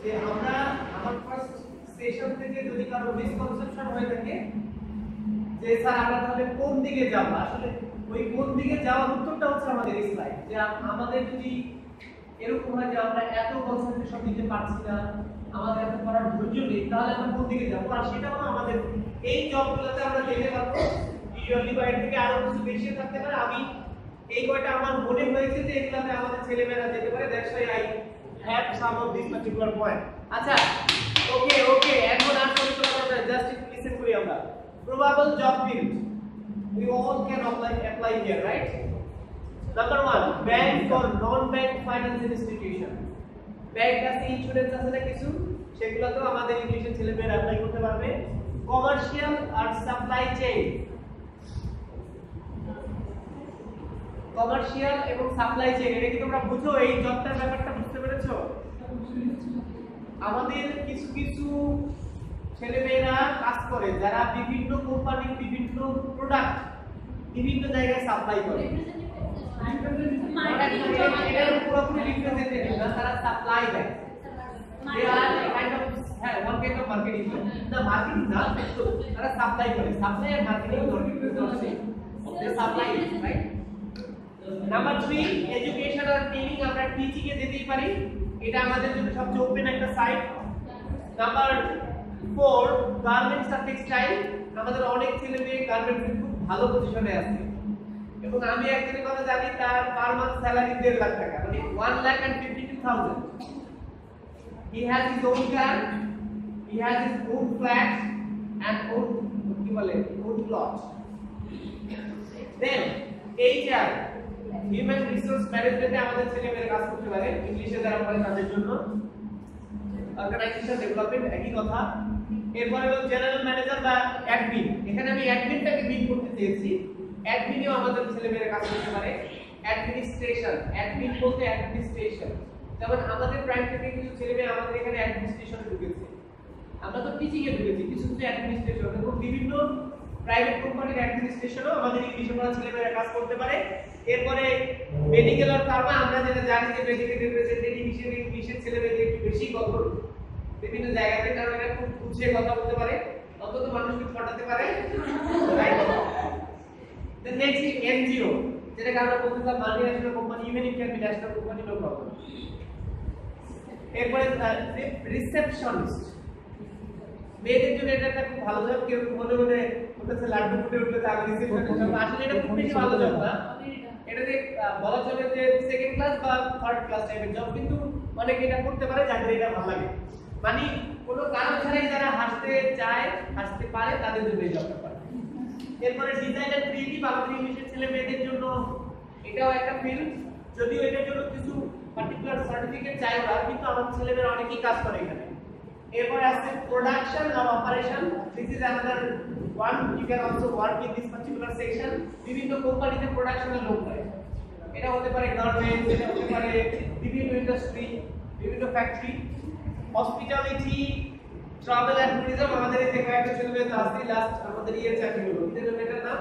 যে আমরা আমার ফার্স্ট সেশন থেকে যদি কারো মিসকনসেপশন হয়ে থাকে যে স্যার আমরা তাহলে কোন দিকে যাব, আসলে ওই কোন দিকে যাওয়ার উত্তরটা হচ্ছে আমাদের স্লাইড। যে আমাদের যদি এরকম হয় যে আমরা এত কনসেন্ট্রেশন দিতে পারছি না, আমাদের এত করার ধৈর্য নেই, তাহলে আমরা কোন দিকে যাব? আর সেটাও আমাদের এই জবগুলোতে আমরা যেতে পারবো ইউজুয়ালি বাইরে থেকে আরো কিছু বেশি থাকতে পারে। আমি এই কয়টা আমার মনে হয়েছে যে এগুলাতে আমাদের ছেলেমেয়েরা যেতে পারে, that's why I have some of this particular point. আচ্ছা ওকে এখন আর কিছু আমরা জাস্ট একটু লিসেন করি। আমরা probably job field we all can apply here, right? Number 1, bank or non-bank financial institution. Bank আছে, ইন্স্যুরেন্স আছে না কিছু, সেগুলোতেও আমাদের ইংলিশের ছেলেমেয়েরা অ্যাপ্লাই করতে পারবে। কমার্শিয়াল আর সাপ্লাই চেইন, কমার্শিয়াল এবং সাপ্লাই চেইন, এটা কি তোমরা বুঝো? এই জবটার ব্যাপারটা বুঝতে পেরেছো? আমাদের কিছু কিছু ছেলেমেয়েরা কাজ করে যারা বিভিন্ন কোম্পানি বিভিন্ন প্রোডাক্ট বিভিন্ন জায়গায় সাপ্লাই করে। এটা পুরোপুরি রিপ্রেজেন্টেটিভ না, তারা সাপ্লাই দেয়। They are a kind of one kind of marketing. The marketing না, তারা সাপ্লাই করে। সাপ্লাই আর মার্কেটিং দুটোই they supply, right? Number 3, education আর ট্রেনিং, আমরা টিচিং এ যেতেই পারি, এটা আমাদের জন্য সবচেয়ে ওপেন একটা সাইট। Number 4, গার্মেন্টস আর টেক্সটাইল, আমাদের অনেক ছেলে মেয়ে গার্মেন্টস এর খুব ভালো পজিশনে আছে এবং আমি একজনের কথা জানি তার পার মান্থ স্যালারি 1.5 লাখ টাকা, মানে 1,52,000। He has his own car, he has his own flat and own কি বলে own plot. Then HR, human resource ম্যানেজমেন্টে আমাদের ছেলে মেয়েরা কাজ করতে পারে, ইংলিশে যারা বলে তাদের জন্য। অর্গানাইজেশন ডেভেলপমেন্ট একই কথা। এরপরে হলো জেনারেল ম্যানেজার বা অ্যাডমিন, এখানে আমি অ্যাডমিনটাকে মিন করতে চেয়েছি। অ্যাডমিনেও আমাদের ছেলেমেয়েরা কাজ করতে পারে। অ্যাডমিনিস্ট্রেশন, অ্যাডমিন বলতে অ্যাডমিনিস্ট্রেশন, যেমন আমাদের প্রাইম থেকে কিছু ছেলেমেয়ে আমাদের এখানে অ্যাডমিনিস্ট্রেশনে ঢুকেছে, আমরা তো টিচিং এ ঢুকেছি, কিছু কিছু অ্যাডমিনিস্ট্রেশন এবং বিভিন্ন প্রাইভেট কোম্পানির অ্যাডমিনিস্ট্রেশনও আমাদের ইংলিশে পড়া ছেলেমেয়েরা কাজ করতে পারে। এরপরে মেডিকেল আর ফার্মা, আমরা যেটা জানি যে মেডিকেল রিপ্রেজেন্টেটিভ হিসেবে ইংলিশের ছেলেমেয়েদের একটু বেশি কঠোর বিভিন্ন জায়গাতে, কারণ এরা খুব বুঝিয়ে কথা বলতে পারে, অন্তত মানুষকে পটাতে পারে, রাইট? দেন নেক্সট এনজিও, যেটা আমরা বলতেছিলাম multinational company, even it can be national company, no problem. এরপরে রিসেপশনিস্ট, মেয়েদের জন্য এটা একটা খুব ভালো জব। কেউ মনে মনে বলতেছে লাড্ডু ফুটে উঠলে তার রিসেপশনিস্ট জব, আসলে এটা খুব বেশি ভালো জব না, এটাতে বলা চলে যে সেকেন্ড ক্লাস বা থার্ড ক্লাস টাইপের জব, কিন্তু অনেকে এটা করতে পারে যাদের এটা ভালো লাগে, মানে কোনো কারণ ছাড়াই যারা হাসতে চায় হাসতে পারে তাদের জন্য এই জবটা পারে। এরপরে ডিজাইন এন্ড ক্রিয়েটিভ, আমাদের ইংলিশের ছেলে মেয়েদের জন্য এটাও একটা ফিল্ড, যদিও এটার জন্য কিছু পার্টিকুলার সার্টিফিকেট চাই ওরা, কিন্তু আমাদের ছেলেমেয়েরা অনেকেই কাজ করে এখানে। এরপরে আছে প্রোডাকশন আর operation, this is another one, you can also work in this particular section. বিভিন্ন কোম্পানিতে প্রোডাকশনের লোক হয়, এটা হতে পারে গার্মেন্টস, এটা হতে পারে বিভিন্ন ইন্ডাস্ট্রি, বিভিন্ন factory. Hospitality, travel and tourism, আমাদের এই যে কয়েকটা ছেলেমেয়ে আছে লাস্ট আমাদের ইয়ার চাকরি হলো, এদের মেয়েটার নাম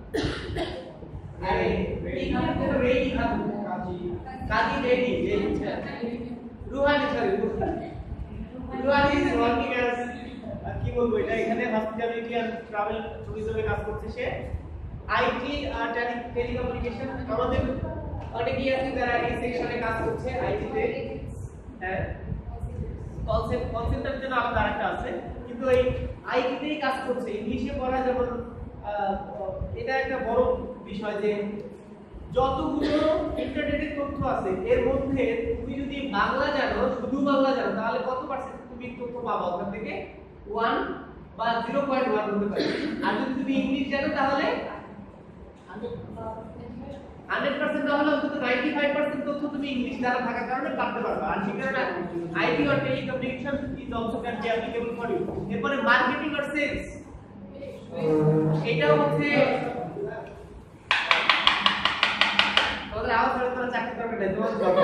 আরে রেডি খাতুন, কাজী রেডি, Ruhani, sorry Ruhani is working as কি বলবো এটা, এখানে হসপিটালিটি এন্ড ট্রাভেল ট্যুরিজমে কাজ করছে সে। আইটি আর টেলিকমিউনিকেশন, আমাদের অনেকেই আছে যারা এই সেকশনে কাজ করছে আইটি তে। হ্যাঁ, কল সেন্টারের জন্য আলাদা একটা আছে, কিন্তু এই আইটি তেই কাজ করছে। ইংলিশে পড়া যেমন এটা একটা বড় বিষয় যে যতগুলো ইন্টারনেটের তথ্য আছে এর মধ্যে তুমি যদি বাংলা জানো, শুধু বাংলা জানো, তাহলে কত পার্সেন্ট তুমি তথ্য পাবা ওখান থেকে? 1 বা 0.1 হতে পারে। আর যদি তুমি ইংলিশ জানো তাহলে 100% তাহলে অন্তত 95% তথ্য তুমি ইংলিশ দ্বারা থাকার কারণে পারতে পারবে। আর সেই কারণে আইটি আর telecommunication is also can be applicable for you. এরপরে মার্কেটিং আর সেলস, এটা হচ্ছে তাহলে আবার তোমরা চাকরি করবে না, তোমার দরকার।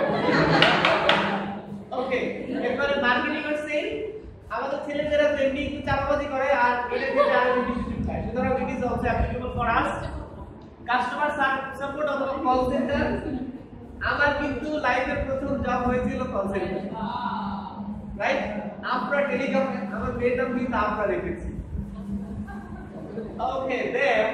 ওকে, এরপরে মার্কেটিং আর সেল, আমাদের ছেলেমেয়েরা তো এমনি একটু চাপাবাজি করে আর এটা থেকে আরো বেশি শিখে, সুতরাং it is also applicable for us. Customer support অথবা কল সেন্টার, আমার কিন্তু লাইফের প্রথম জব হয়েছিল কল সেন্টার। রাইট? আমরা টেলিকম আমার মেয়ের নাম কিন্তু আমরা রেখেছি। ওকে, দেন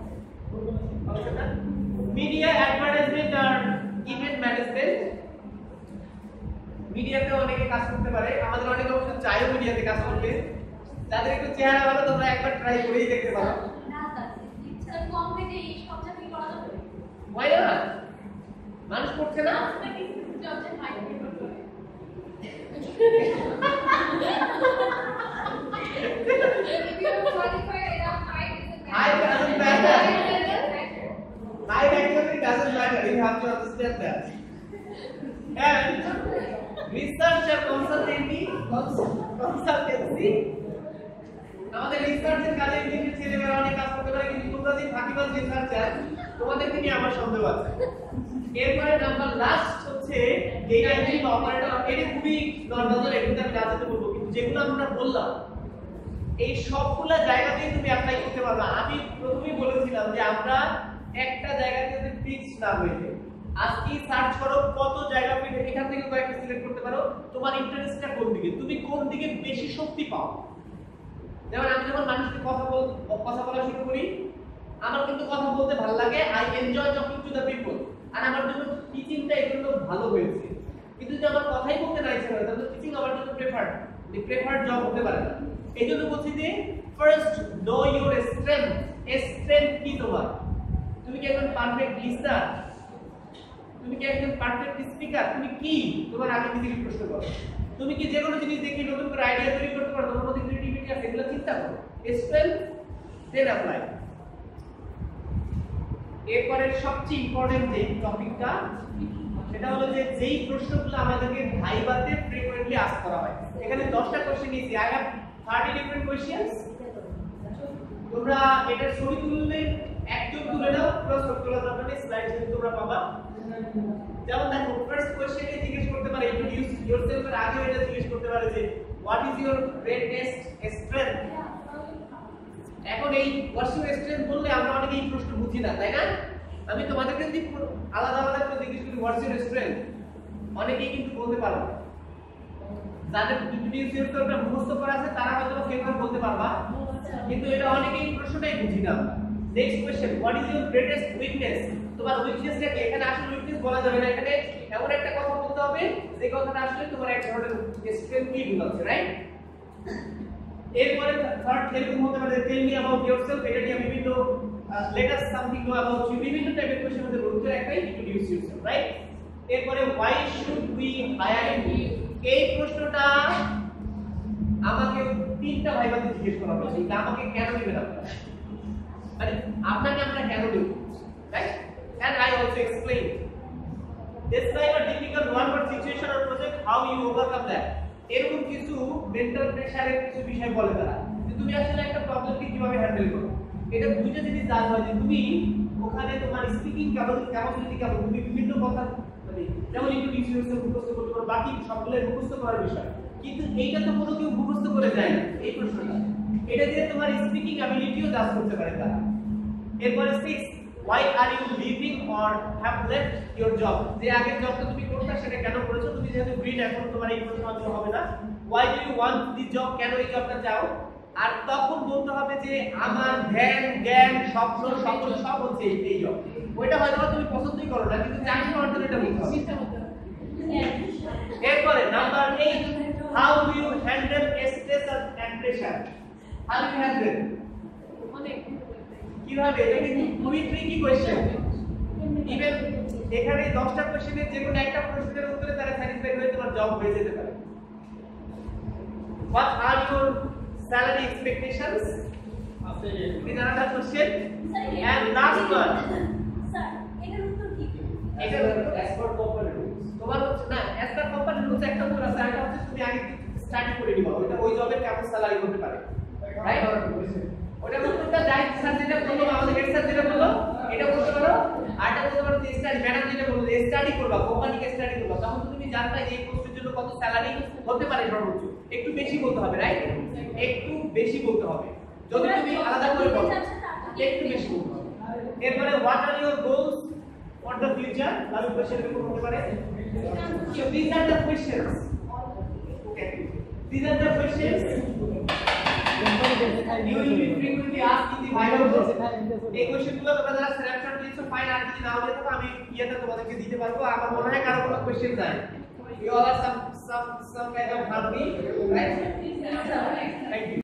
মিডিয়া অ্যাডভার্টাইজমেন্ট আর ইভেন্ট ম্যানেজমেন্ট। মিডিয়াতে অনেকে কাজ করতে পারে, আমাদের অনেকে অবশ্য চাইও মিডিয়াতে কাজ করতে। যাদের একটু চেহারা ভালো তোমরা একবার ট্রাই করেই দেখতে পারো। না স্যার কম থেকে এই সব চাকরি করা যাবে? Why not? মানুষ করছে না? জবজের হাই প্রেফার করে। If you are qualified enough, Height doesn't matter. Height actually doesn't matter. You have to understand that. And research and consultancy, আমাদের রিসার্চের কাজে ইংলিশের ছেলেমেয়েরা অনেক কাজ করতে পারে, কিন্তু তোমরা যে ফাঁকিবাজ রিসার্চার, তোমাদেরকে নিয়ে আমার সন্দেহ আছে। এরপরে নাম্বার লাস্ট হচ্ছে ডেটা এন্ট্রি বা অপারেটর। এটা খুবই নরমাল, এগুলো আমি রাজাতে বলবো, কিন্তু যেগুলো আমরা বললাম এই সবগুলা জায়গাতেই তুমি অ্যাপ্লাই করতে পারবে। আমি প্রথমেই বলেছিলাম যে আমরা একটা জায়গাতে যদি ফিক্স না হইলে আজকে সার্চ করো কত জায়গা পেলে এখান থেকে কয়েকটা সিলেক্ট করতে পারো, তোমার ইন্টারেস্টটা কোন দিকে, তুমি কোন দিকে বেশি শক্তি পাও। যেমন আমি যখন মানুষকে কথা বলা শুরু করি, আমার কিন্তু কথা বলতে ভালো লাগে, I enjoy talking to the people, আর আমার জন্য টিচিংটা এজন্য ভালো হয়েছে। কিন্তু যদি আমার কথাই বলতে না ইচ্ছা করে তাহলে টিচিং আমার জন্য প্রেফার্ড জব হতে পারে না। এইজন্য বলছি যে first know your strength. Strength কি তোমার? তুমি কি একজন পারফেক্ট লিসনার? তুমি কি একজন পারফেক্ট স্পিকার? তুমি কি তোমার আগে নিজেকে প্রশ্ন করো। তুমি কি যে কোনো জিনিস দেখে নতুন করে আইডিয়া তৈরি করতে পারো? তোমার মধ্যে ক্রিয়েটিভিটি আছে, এগুলো চিন্তা করো। Strength then apply. এরপরে সবচেয়ে ইম্পর্টেন্ট যে টপিকটা সেটা হলো যে যেই প্রশ্নগুলো আমাদেরকে ভাইভাতে ফ্রিকোয়েন্টলি আস্ক করা হয়। এখানে 10টা কোশ্চেন নিয়েছি। I have 30 different questions. তোমরা এটার ছবি তুললে একদম তুলে নাও, প্লাস ছবি তোলা দরকার নেই, স্লাইড যদি তোমরা পাবা। যেমন দেখো, ফার্স্ট কোশ্চেনে জিজ্ঞেস করতে পারে ইন্ট্রোডিউস ইয়োরসেলফ, এর আগে এটা জিজ্ঞেস করতে পারে যে what is your greatest strength. এখন এই হোয়াটস ইওর স্ট্রেংথ বললে আমরা অনেকে এই প্রশ্ন বুঝি না, তাই না? আমি তোমাদেরকে যদি আলাদা আলাদা করে জিজ্ঞেস করি হোয়াটস ইওর স্ট্রেংথ, অনেকেই কিন্তু বলতে পারবে না। যাদের ইন্ট্রোডিউস ইয়োরসেলফটা মুখস্থ করা আছে তারা হয়তো কেউ বলতে পারবা, কিন্তু এটা অনেকেই প্রশ্নটাই বুঝি না। Next question, what is your greatest weakness. তোমার উইকনেসটা কি? এখানে আসলে উইকনেস বলা যাবে না, এখানে এমন একটা কথা বলতে হবে যে কথাটা আসলে তোমার এক ধরনের স্ট্রেংথ কি বোঝাচ্ছে, রাইট? এরপরে থার্ড এরকম হতে পারে টেল মি অ্যাবাউট ইয়োরসেলফ। এটা নিয়ে বিভিন্ন let us something know about you, বিভিন্ন টাইপের কোশ্চেন আমাদের উত্তর একটাই, ইন্ট্রোডিউস ইয়োরসেলফ, রাইট? এরপরে why should we hire you. এই প্রশ্নটা আমাকে 3টা ভাইভাতে জিজ্ঞেস করা হয়েছে, যে আমাকে কেন দিবেন আপনারা, মানে আপনাকে আমরা কেন দেব, right? And I also explain. Describe a difficult one-word situation or project, how you overcome that. এরকম কিছু মেন্টাল প্রেসারের কিছু বিষয় বলে তারা, যে তুমি আসলে একটা প্রবলেমকে কিভাবে হ্যান্ডেল করো। এটা দুইটা জিনিস জানতে হয়, যে তুমি ওখানে তোমার স্পিকিং ক্যাপাবিলিটি কেমন, তুমি বিভিন্ন কথা মানে যেমন ইন্ট্রোডিউস ইয়োরসেলফ মুখস্থ করতে পারো, বাকি সবগুলো মুখস্থ করার বিষয়। কিন্তু এইটা তো কোনো কেউ মুখস্থ করে যায় না এই প্রশ্নটা, এটা দিয়ে তোমার স্পিকিং অ্যাবিলিটিও জাজ করতে পারে তারা। এরপরে 6, why are you leaving or have left your job। যে আগের জবটা তুমি করতে সেটা কেন করেছো, তুমি যেহেতু গ্রিন এখন তোমার এই প্রশ্ন আনতে হবে না। why do you want this job, কেন এই জবটা চাও। আর তখন বলতে হবে যে আমার ধ্যান জ্ঞান স্বপ্ন সব হচ্ছে এই জব। ওইটা হয়তো তুমি পছন্দই করো না, কিন্তু চাকরি করার জন্য এটা বলতে হবে। এরপরে number 8, how do you handle stress and pressure। how do you handle অনেক কিভাবে, এটা কিন্তু খুবই ট্রিকি কোশ্চেন। ইভেন এখানে 10টা কোশ্চেনের যে কোনো একটা প্রশ্নের উত্তরে তারা স্যাটিসফাইড হয়ে তোমার জব হয়ে যেতে পারে। What are your salary expectations? These are the question. And last one. Sir এটার উত্তর কি? এটার উত্তর as per company rules. তোমার না as per company rules একটা উত্তর আছে, এটা হচ্ছে তুমি আগে স্টাডি করে নিবা ওইটা ওই জবের কেমন স্যালারি হতে পারে, রাইট? ওটা উত্তরটা যাই স্যার যেটা বললো, আমাদের হেড স্যার যেটা বললো এটা বলতে পারো। আর এটা বলতে পারো যে স্টাডি ম্যাডাম যেটা বললো যে স্টাডি করবা, কোম্পানিকে স্টাডি করবা, তখন তুমি জানবে যে এই পোস্টের জন্য কত স্যালারি হতে পারে সর্বোচ্চ। একটু বেশি বলতে হবে, রাইট? একটু বেশি বলতে হবে, যদি তুমি আলাদা করে বলো একটু বেশি বলতে হবে। এরপরে what are your goals for the future, আমি কোশ্চেন এরকম হতে পারে। So these are the questions. Okay. These are the questions you will be frequently asked in the viva course. এই কোশ্চেনগুলো তোমরা যারা স্ন্যাপশট দিচ্ছ ফাইন, আর যদি নাও দিতে তো আমি ইয়েটা তোমাদেরকে দিতে পারবো। আমার মনে হয় কারো কোনো কোশ্চেন নাই। You all are some kind of harmony, right? Thank you.